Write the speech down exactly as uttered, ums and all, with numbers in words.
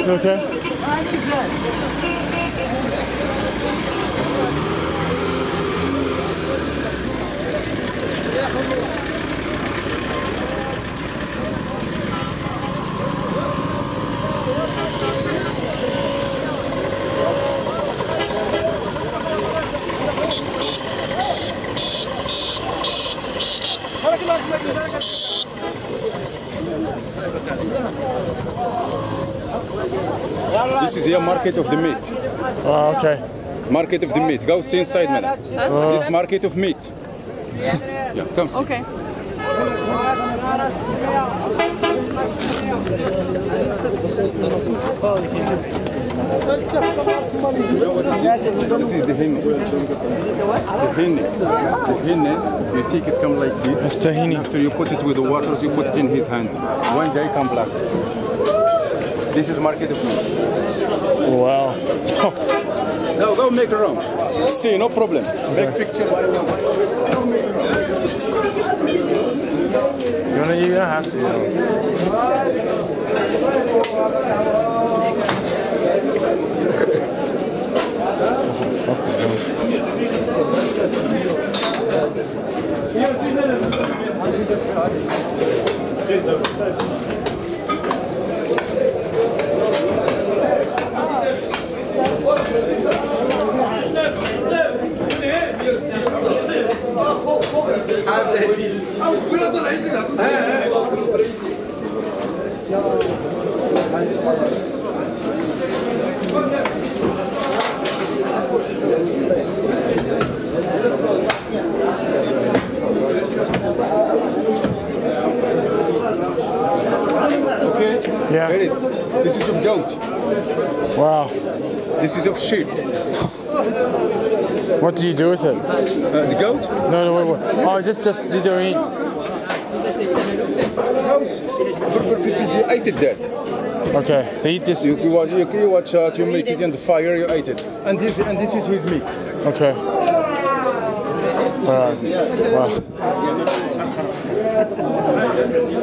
You okay? This is here market of the meat. Oh, okay. Market of the meat. Go see inside, madam. Oh. This is market of meat. Yeah, come see. Okay. This is the hinne. The hinne. The hinne, you take it come like this. That's tahini. After you put it with the waters, you put it in his hand. One day come black. This is market of meat. Wow. Now go make a round. See, no problem. Make picture. You wanna, you don't have to. You Okay? Yeah. Here it is. This is of goat. Wow. This is of sheep. What do you do with it? Uh, the goat? No, no, wait, wait. Oh, just, just you don't eat. Goats. Berber people, you ate it dead. Okay, they eat this. You, you watch, you, you watch out, you make it in the fire, you ate it. And this, and this is his meat. Okay. All right. Wow.